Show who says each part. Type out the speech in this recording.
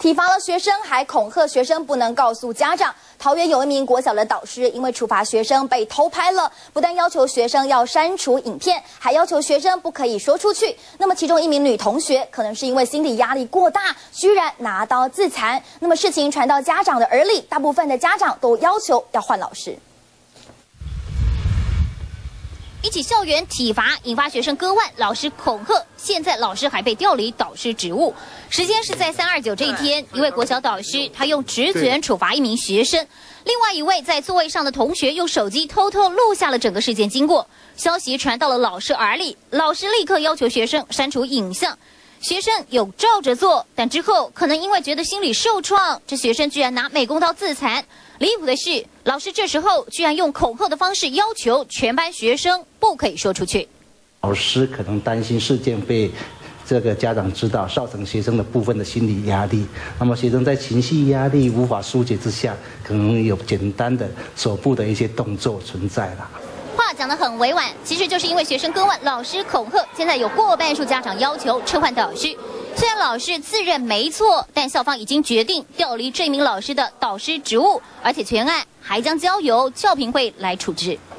Speaker 1: 体罚了学生，还恐吓学生不能告诉家长。桃园有一名国小的导师，因为处罚学生被偷拍了，不但要求学生要删除影片，还要求学生不可以说出去。那么其中一名女同学，可能是因为心理压力过大，居然拿刀自残。那么事情传到家长的耳里，大部分的家长都要求要换老师。
Speaker 2: 一起校园体罚引发学生割腕，老师恐吓，现在老师还被调离导师职务。时间是在329这一天，一位国小导师他用职权处罚一名学生，另外一位在座位上的同学用手机偷偷录下了整个事件经过。消息传到了老师耳里，老师立刻要求学生删除影像。学生有照着做，但之后可能因为觉得心理受创，这学生居然拿美工刀自残。 离谱的是，老师这时候居然用恐吓的方式要求全班学生不可以说出去。
Speaker 3: 老师可能担心事件被这个家长知道，造成学生的部分的心理压力。那么学生在情绪压力无法疏解之下，可能有简单的手部的一些动作存在了。
Speaker 2: 话讲得很委婉，其实就是因为学生割腕，老师恐吓，现在有过半数家长要求撤换导师。虽然老师自认没错，但校方已经决定调离这名老师的导师职务，而且全案还将交由教评会来处置。